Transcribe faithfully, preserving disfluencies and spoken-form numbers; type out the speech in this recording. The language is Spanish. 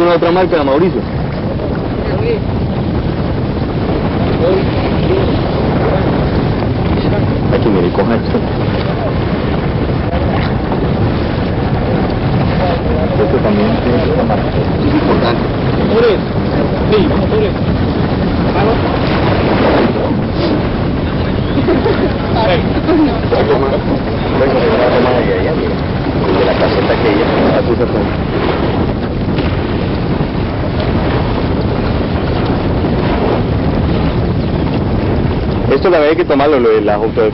alguna otra marca, Mauricio? Aquí, mire, coja esto. Esto también tiene esta marca. Es importante. Motores. Sí, motores. Algo más. Bueno, algo más de allá, mire. De la caseta que ella así se fue. Esto la verdad hay que tomarlo, lo de las auto